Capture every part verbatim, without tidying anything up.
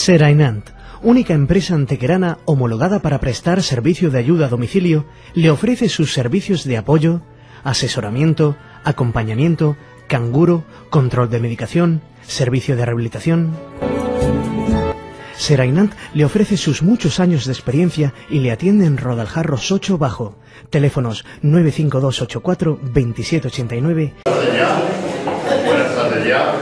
Serainant, única empresa antequerana homologada para prestar servicio de ayuda a domicilio, le ofrece sus servicios de apoyo, asesoramiento, acompañamiento, canguro, control de medicación, servicio de rehabilitación. Serainant le ofrece sus muchos años de experiencia y le atiende en Rodaljarros ocho Bajo. Teléfonos nueve cinco dos ocho cuatro veintisiete ochenta y nueve. Buenas tardes ya.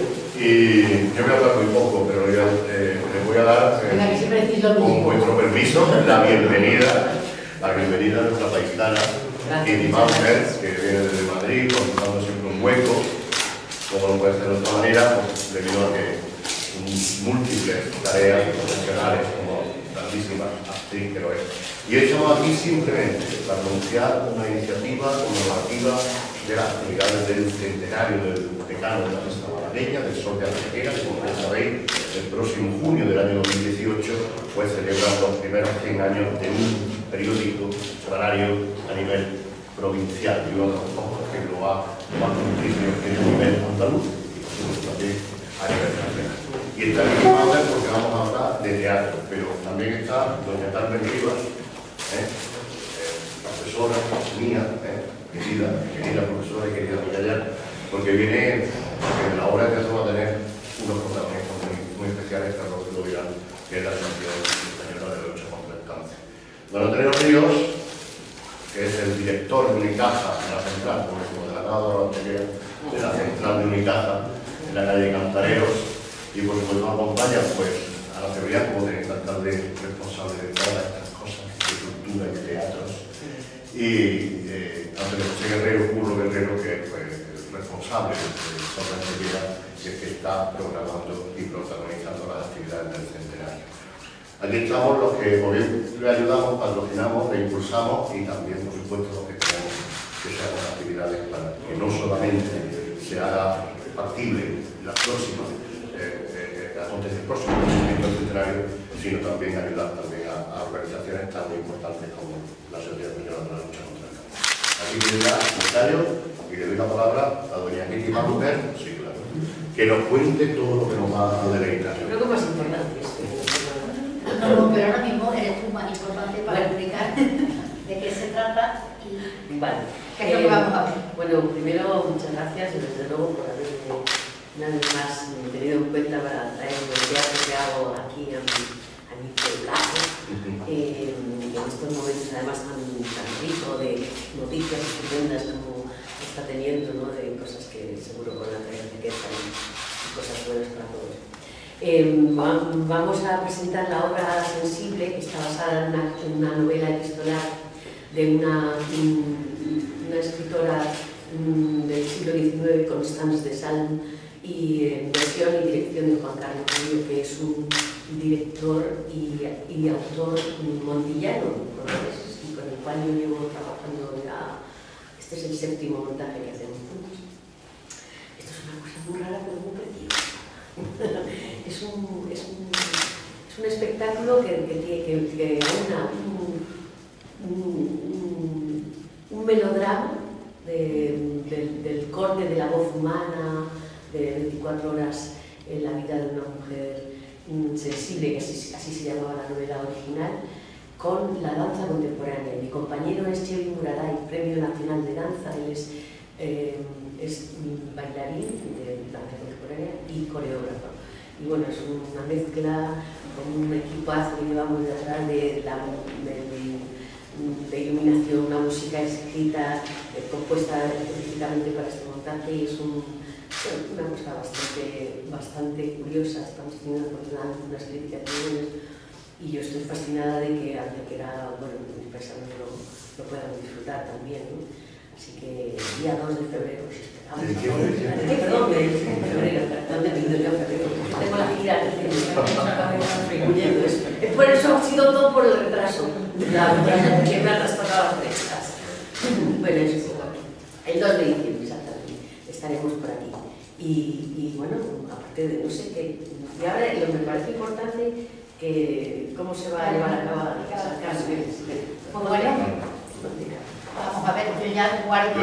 Y yo voy a hablar muy poco, pero ya, eh, les voy a dar, eh, con vuestro permiso, la bienvenida, la bienvenida a nuestra paisana, Kitty Baumer, que viene desde Madrid, contando siempre un hueco, como no puede ser de otra manera, pues, debido a que múltiples tareas profesionales, como grandísima actriz que lo es. Y estamos aquí simplemente para anunciar una iniciativa conmemorativa de las actividades del centenario del decano de la Mesa Malagueña, del Sol de Antequera, que como ya sabéis, el próximo junio del año dos mil dieciocho, pues celebran los primeros cien años de un periódico semanario a nivel provincial, y uno de los pocos que lo ha cumplido a nivel andaluz, y por supuesto también a nivel nacional. Y está aquí vamos a ver porque vamos a hablar de teatro, pero también está doña Carmen Rivas, ¿eh? Eh, profesora mía, ¿eh? querida, querida profesora y querida amiga ya, porque viene en la obra de teatro va a tener unos protagonistas muy, muy especiales, Carlos de Lovirán, que es la Asociación Española de Lucha contra el Cáncer. Don Antonio Ríos, que es el director de Unicaja en la central, como delegado de la central de Unicaja en la calle Cantareros, y por supuesto acompaña pues, a la seguridad como teniente alcalde responsable de todas estas cosas de cultura y de teatros, y eh, Antonio José Guerrero, Curro Guerrero, que es pues, el responsable de toda la seguridad, que, que está programando y protagonizando las actividades del centenario. Aquí estamos los que o bien le ayudamos, patrocinamos, le impulsamos y también, por supuesto, los que queremos que se hagan actividades para que no solamente se haga factible las próximas eh, eh, acontece el próximo acontecimiento del centenario, sino también ayudar también a, a organizaciones tan importantes como la Sociedad Española de la Lucha contra el Cáncer. Así que ya, comentario, y le doy la palabra a doña Kitty Baumer, sí, claro, que nos cuente todo lo que nos va a deleitar. Creo que más importante es que... No, pero ahora mismo eres tú más importante para explicar de qué se trata y vale. qué es lo que vamos a ver. Bueno, primero, muchas gracias, y desde luego, por haberme una vez más tenido en cuenta para traer el teatro que hago aquí a mi, a mi pueblazo, eh, en estos momentos además tan, tan rico de noticias estupendas como está teniendo, ¿no? De cosas que seguro van a traer riqueza y cosas buenas para todos. Eh, vamos a presentar la obra Sensible, que está basada en una, en una novela epistolar de una, una escritora del siglo diecinueve, Constance de Salm, y en versión y dirección de Juan Carlos Murillo, que es un director y, y autor montillano, y con el cual yo llevo trabajando ya. Este es el séptimo montaje que hacemos juntos. Esto es una cosa muy rara, pero muy preciosa. Es un, es un, es un espectáculo que, que, que, que aúna un, un, un melodrama de, del, del corte de la voz humana, de veinticuatro horas en la vida de una mujer sensible, que así, así se llamaba la novela original, con la danza contemporánea. Mi compañero es Chevy Muraray, Premio Nacional de Danza. Él es, eh, es bailarín de danza contemporánea y coreógrafo. Y bueno, es una mezcla con un equipazo que llevamos detrás de, la, de, de, de iluminación, una música escrita, eh, compuesta específicamente para este montaje, y es un, una cosa bastante, bastante curiosa. Estamos teniendo afortunadamente unas críticas muy buenas y yo estoy fascinada de que Antequera, bueno, mis paisanos lo, lo puedan disfrutar también, ¿no? Así que el día dos de febrero os esperamos. ¿De qué febrero? Perdón, de febrero, perdón, de febrero. Tengo la gira, es por eso ha sido todo por el retraso, que me ha traspasado las fechas. Bueno, eso, el dos de diciembre, exactamente, estaremos por aquí. Y, y bueno, aparte de, no sé qué, y ahora lo que me parece importante, que cómo se va a llevar a cabo cada caso. Pues bueno, vamos a ver, yo ya guardo.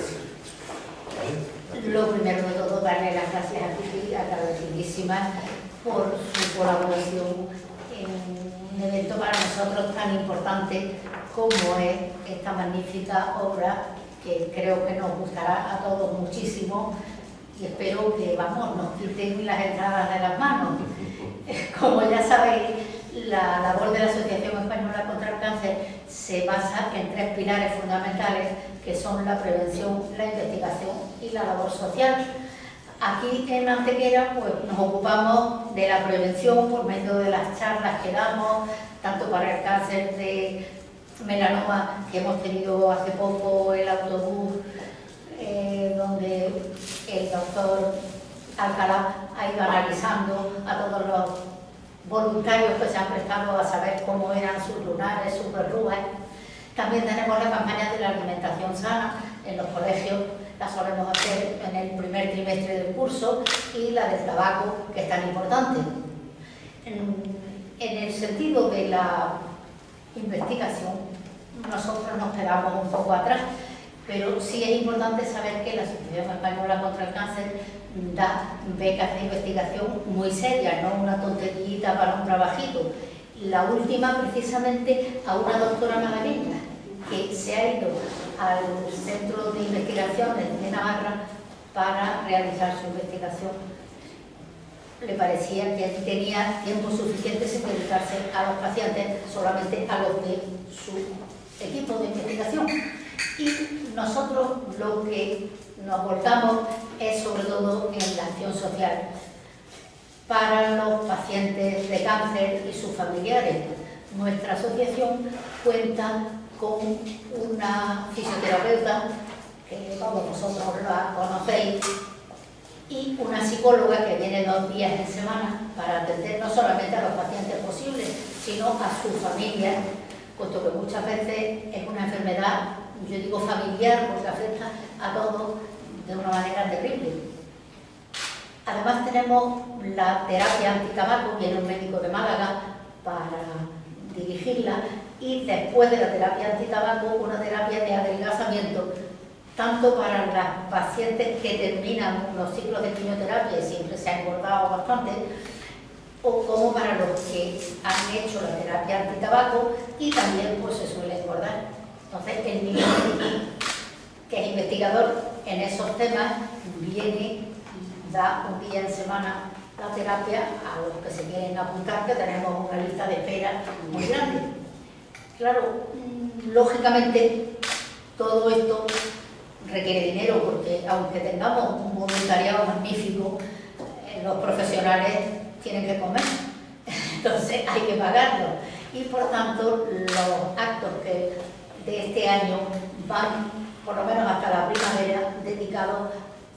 Lo primero de todo, darle las gracias a ti, agradecidísimas por su colaboración en un evento para nosotros tan importante como es esta magnífica obra, que creo que nos gustará a todos muchísimo, y espero que, vamos, nos quiten las entradas de las manos. Como ya sabéis, la labor de la Asociación Española contra el Cáncer se basa en tres pilares fundamentales, que son la prevención, la investigación y la labor social. Aquí en Antequera pues, nos ocupamos de la prevención por medio de las charlas que damos, tanto para el cáncer de melanoma, que hemos tenido hace poco el autobús, eh, donde el doctor Alcalá ha ido analizando a todos los voluntarios que se han prestado a saber cómo eran sus lunares, sus verrugas. También tenemos la campaña de la alimentación sana en los colegios, la solemos hacer en el primer trimestre del curso, y la del tabaco, que es tan importante. En, en el sentido de la investigación, nosotros nos quedamos un poco atrás, pero sí es importante saber que la Asociación Española contra el Cáncer da becas de investigación muy serias, no una tonterita para un trabajito. La última, precisamente, a una doctora malagueña que se ha ido al Centro de Investigaciones de Navarra para realizar su investigación. Le parecía que tenía tiempo suficiente sin dedicarse a los pacientes, solamente a los de su equipo de investigación. Y nosotros lo que nos volcamos es sobre todo en la acción social para los pacientes de cáncer y sus familiares. Nuestra asociación cuenta con una fisioterapeuta, que todos vosotros la conocéis, y una psicóloga que viene dos días en semana para atender no solamente a los pacientes posibles, sino a sus familias, puesto que muchas veces es una enfermedad, yo digo familiar, porque afecta a todos de una manera terrible. Además tenemos la terapia antitabaco, viene un médico de Málaga para dirigirla, y después de la terapia antitabaco una terapia de adelgazamiento, tanto para las pacientes que terminan los ciclos de quimioterapia y siempre se ha engordado bastante, o como para los que han hecho la terapia antitabaco y también pues se suele engordar. Entonces el niño que es investigador en esos temas viene y da un día en semana la terapia a los que se quieren apuntar, que tenemos una lista de espera muy grande. Claro, lógicamente todo esto requiere dinero, porque aunque tengamos un voluntariado magnífico, los profesionales tienen que comer, entonces hay que pagarlo. Y por tanto los actos que de este año van, por lo menos hasta la primavera, dedicados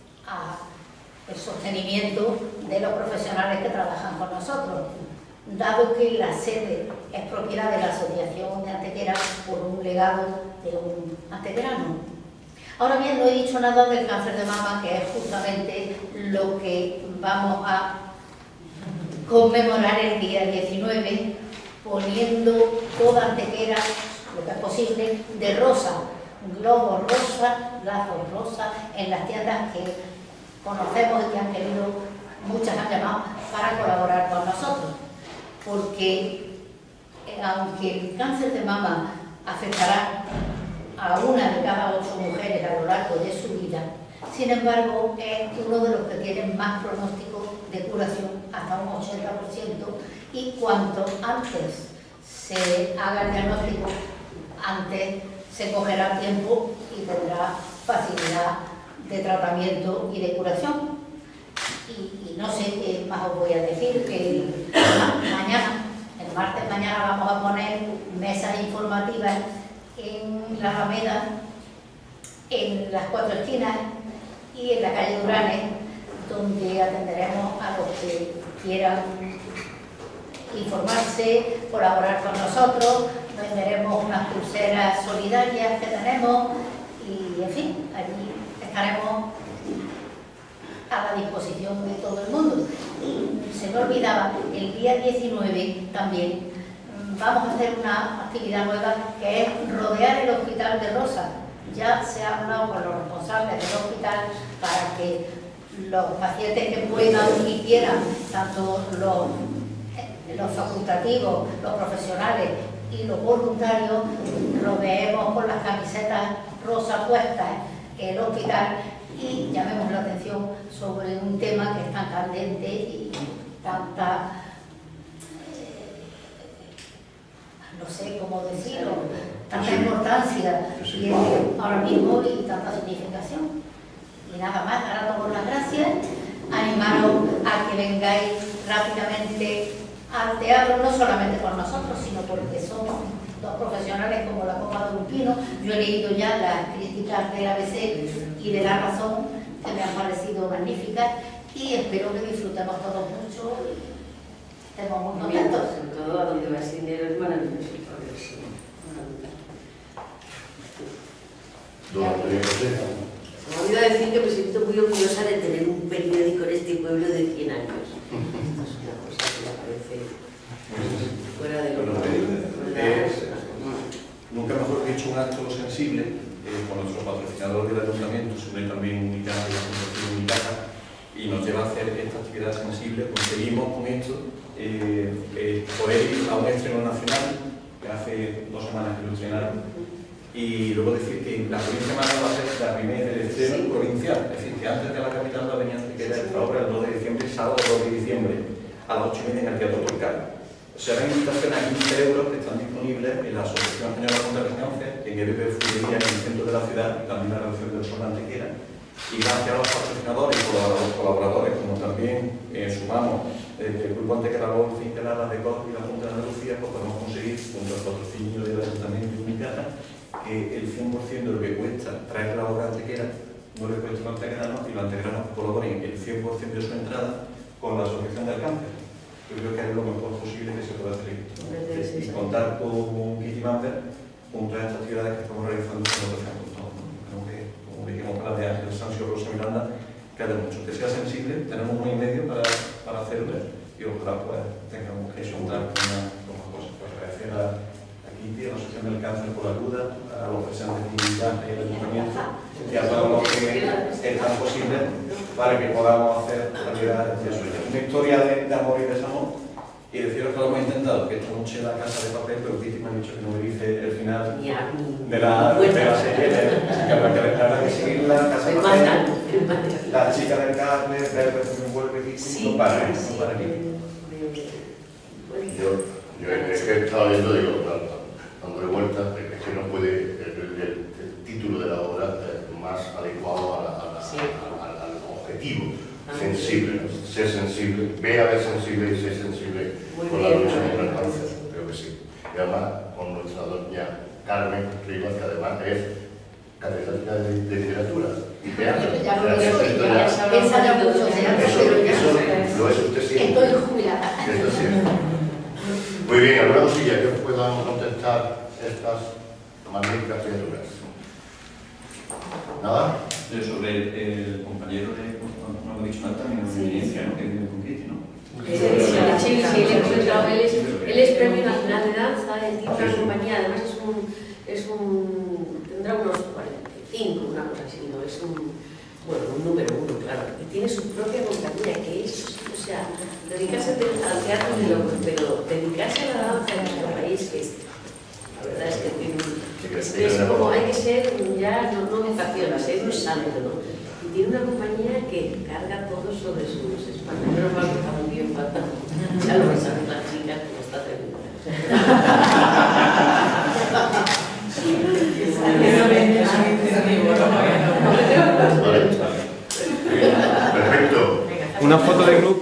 al sostenimiento de los profesionales que trabajan con nosotros, dado que la sede es propiedad de la Asociación de Antequera por un legado de un antequerano. Ahora bien, no he dicho nada del cáncer de mama, que es justamente lo que vamos a conmemorar el día diecinueve, poniendo toda Antequera, lo que es posible, de rosa, globos rosa, lazos rosa, en las tiendas que conocemos y que han querido, muchas han llamado para colaborar con nosotros, porque aunque el cáncer de mama afectará a una de cada ocho mujeres a lo largo de su vida, sin embargo es uno de los que tienen más pronóstico de curación, hasta un ochenta por ciento, y cuanto antes se haga el diagnóstico, antes se cogerá tiempo y tendrá facilidad de tratamiento y de curación. Y, y no sé qué más os voy a decir, que mañana, el martes mañana, vamos a poner mesas informativas en la Alameda, en las cuatro esquinas y en la calle Duranes, donde atenderemos a los que quieran informarse, colaborar con nosotros, venderemos unas pulseras solidarias que tenemos y, en fin, allí estaremos a la disposición de todo el mundo. Y se me olvidaba, el día diecinueve también vamos a hacer una actividad nueva, que es rodear el Hospital de Rosa. Ya se ha hablado con los responsables del hospital para que los pacientes que puedan y quieran, tanto los, los facultativos, los profesionales y los voluntarios, lo vemos con las camisetas rosas puestas en el hospital y llamemos la atención sobre un tema que es tan candente y tanta, eh, no sé cómo decirlo, tanta importancia y ahora mismo y tanta significación. Y nada más, ahora tomo las gracias, animaros a que vengáis rápidamente al teatro, no solamente por nosotros, sino porque somos dos profesionales como la Copa de un Pino. Yo he leído ya las críticas del A B C y de La Razón, que me han parecido magníficas, y espero que disfrutemos todos mucho y estemos muy contentos. Sobre todo a donde va sin dinero es maravilloso. Se me ha olvidado decir que me siento muy orgullosa de tener un periódico en este pueblo de cien años. Esto es una cosa que me parece fuera de lo normal. Nunca mejor dicho, un acto sensible eh, con nuestro patrocinador del ayuntamiento, se une también Unicaja y la Fundación Unicaja, y nos lleva a hacer esta actividad sensible. Conseguimos con esto eh, eh, poder ir a un estreno nacional, que hace dos semanas que lo estrenaron. Y luego decir que la provincia de Málaga va a ser la primera del estreno sí. provincial, es decir, que antes de la capital de Avenida Antequera esta obra el dos de diciembre, sábado dos de diciembre, a las ocho y media en el Teatro Turcal. Serán invitaciones a quince euros que están disponibles en la Asociación Española contra el Cáncer, en el B B Fulería, en el centro de la ciudad, y también la relación del Sol Antequera. Y gracias a los patrocinadores y colaboradores, colaboradores como también eh, sumamos desde el Grupo Antequera, la Cinquelada de C O S y la Junta de Andalucía, pues podemos conseguir, junto al patrocinio del Ayuntamiento de Unicaja, que el cien por ciento de lo que cuesta traer la obra antequera no le cuesta a los antequeranos y los antequeranos colaboren el cien por ciento de su entrada con la Asociación del Cáncer. Yo creo que es lo mejor posible que se pueda hacer y contar con Kitty Mamber junto a estas actividades que estamos realizando con otros campos. Creo que, como dijimos para la de Ángel Sancio Rosa Miranda, que hace mucho. Que sea sensible, tenemos un mes y medio para, para hacerlo y ojalá pues tengamos que contar con una cosa. Pues agradecer a a la Asociación del Cáncer por la ayuda, a los presentes de Unicaja y el Ayuntamiento y a todos los que están posibles para que podamos hacer realidad este sueño. Una historia de, de amor y desamor, y deciros que lo hemos intentado, que esta noche la Casa de Papel, pero Titi me ha dicho que no me dice el final de la, de la serie, así que habrá que, habrá que seguir la Casa de Papel, la chica del cable, ver que me envuelve aquí, no para, no para aquí. Yo, yo es que he estado viendo, digo, dándole vuelta, es que no puede, el, el, el título de la obra es más adecuado a la, a la, sí. a, a, al objetivo, ah, sensible, ¿no? Ser sensible, ve a ver sensible y ser sensible muy con bien, la lucha contra el cáncer, sí. Creo que sí. Y además con nuestra doña Carmen Rivas, que además es catedrática de, de literatura y teatro. Ya lo he visto, ya piensa mucho teatro, pero ya lo es usted siempre. Estoy jubilada. Esto siempre. Muy bien, alguna cosilla que puedan contestar estas magníficas criaturas. ¿Nada? Sobre el, el compañero de, no lo he dicho nada, también de experiencia, ¿no? Que vive con Kitty, ¿no? Sí, sí, sí, sí, le he comentado, él es, él es Premio Nacional de Danza, él tiene una compañía, además es un, es un, tendrá unos cuarenta y cinco, una cosa así, ¿no? Es un, bueno, un número uno, claro, y tiene su propia compañía, que es, o sea, dedicarse al teatro de locos, pero dedicarse a la danza en nuestro país, que es, la verdad es que tiene un, es, es como, hay que ser ya, no, no vocación, ser un santo, ¿no? Y tiene una compañía que carga todo sobre sus espaldas. Menos mal que está muy bien, falta. Ya lo vais a ver las chicas como está terminada. Perfecto. Una foto de grupo.